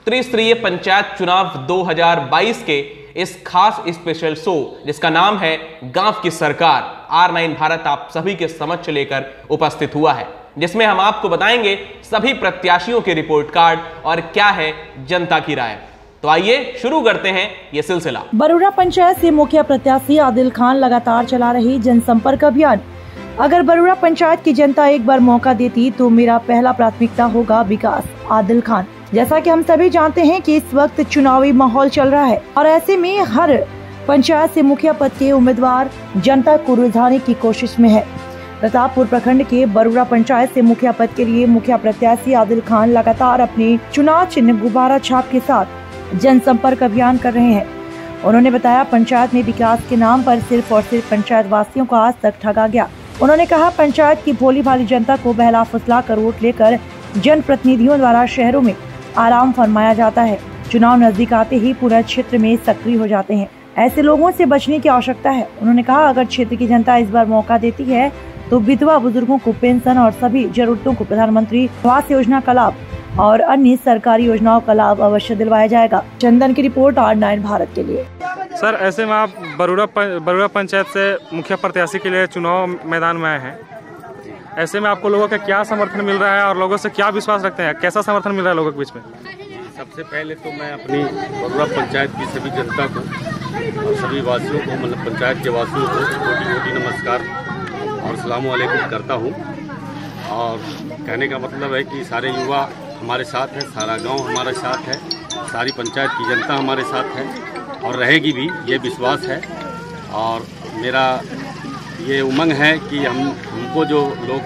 त्रिस्तरीय पंचायत चुनाव 2022 के इस खास स्पेशल शो जिसका नाम है गांव की सरकार, R9 भारत आप सभी के समक्ष लेकर उपस्थित हुआ है, जिसमें हम आपको बताएंगे सभी प्रत्याशियों के रिपोर्ट कार्ड और क्या है जनता की राय। तो आइए शुरू करते हैं ये सिलसिला। बरूरा पंचायत से मुखिया प्रत्याशी आदिल खान लगातार चला रही जनसंपर्क अभियान। अगर बरूरा पंचायत की जनता एक बार मौका देती तो मेरा पहला प्राथमिकता होगा विकास। आदिल खान। जैसा कि हम सभी जानते हैं कि इस वक्त चुनावी माहौल चल रहा है और ऐसे में हर पंचायत से मुखिया पद के उम्मीदवार जनता को रुझाने की कोशिश में है। प्रतापपुर प्रखंड के बरूरा पंचायत से मुखिया पद के लिए मुखिया प्रत्याशी आदिल खान लगातार अपने चुनाव चिन्ह गुब्बारा छाप के साथ जनसंपर्क अभियान कर रहे हैं। उन्होंने बताया, पंचायत में विकास के नाम पर सिर्फ और सिर्फ पंचायत वासियों को आज तक ठगा गया। उन्होंने कहा, पंचायत की भोली भाली जनता को बहला फुसला कर वोट लेकर जनप्रतिनिधियों द्वारा शहरों में आराम फरमाया जाता है। चुनाव नजदीक आते ही पूरा क्षेत्र में सक्रिय हो जाते हैं। ऐसे लोगों से बचने की आवश्यकता है। उन्होंने कहा, अगर क्षेत्र की जनता इस बार मौका देती है तो विधवा बुजुर्गों को पेंशन और सभी जरूरतों को प्रधानमंत्री आवास योजना का लाभ और अन्य सरकारी योजनाओं का लाभ अवश्य दिलवाया जाएगा। चंदन की रिपोर्ट, R9 भारत के लिए। सर, ऐसे में आप बरूरा पंचायत से मुखिया प्रत्याशी के लिए चुनाव मैदान में आए हैं, ऐसे में आपको लोगों का क्या समर्थन मिल रहा है और लोगों से क्या विश्वास रखते हैं, कैसा समर्थन मिल रहा है लोगों के बीच में? सबसे पहले तो मैं अपनी बरूरा पंचायत की सभी जनता को और सभी वासियों को, मतलब पंचायत के वासियों को कोटि नमस्कार और अस्सलाम वालेकुम करता हूँ। और कहने का मतलब है कि सारे युवा हमारे साथ हैं, सारा गांव हमारे साथ है, सारी पंचायत की जनता हमारे साथ है और रहेगी भी, ये विश्वास है। और मेरा ये उमंग है कि हमको जो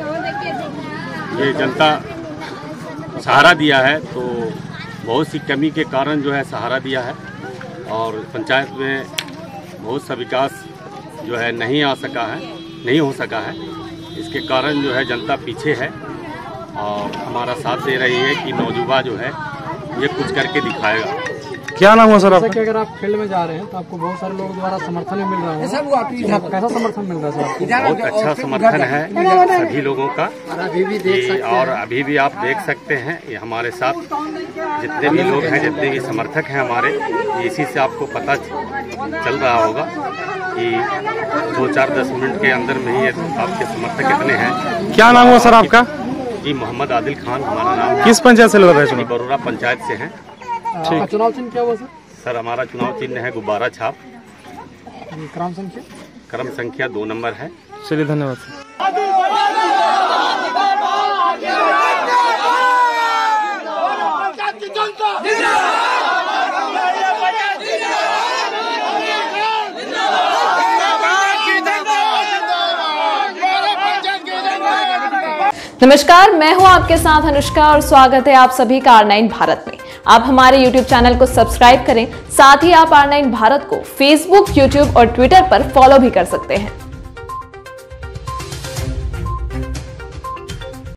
लोग ये जनता सहारा दिया है, तो बहुत सी कमी के कारण जो है सहारा दिया है और पंचायत में बहुत सा विकास जो है नहीं हो सका है। इसके कारण जो है जनता पीछे है और हमारा साथ दे रही है कि नौजुवान जो है ये कुछ करके दिखाएगा। क्या नाम है सर आपका? कि अगर आप फील्ड में जा रहे हैं तो आपको बहुत सारे लोगों द्वारा समर्थन मिल रहा है, कैसा समर्थन मिल रहा है सर? बहुत अच्छा समर्थन है सभी लोगों का और अभी भी आप देख सकते हैं ये हमारे साथ जितने भी लोग हैं, जितने भी समर्थक हैं हमारे, इसी से आपको पता चल रहा होगा कि 2-4-10 मिनट के अंदर में ही आपके समर्थक कितने हैं। क्या नाम हुआ सर आपका? जी, मोहम्मद आदिल खान हमारा नाम है। किस पंचायत से लड़ रहे हैं? बरूरा पंचायत से हैं। ठीक। चुनाव चिन्ह क्या हुआ सर? सर, हमारा चुनाव चिन्ह है गुब्बारा छाप। क्रम संख्या 2 नंबर है। चलिए, धन्यवाद सर। नमस्कार, मैं हूं आपके साथ अनुष्का और स्वागत है आप सभी का R9 भारत में। आप हमारे YouTube चैनल को सब्सक्राइब करें, साथ ही आप R9 भारत को Facebook, YouTube और Twitter पर फॉलो भी कर सकते हैं।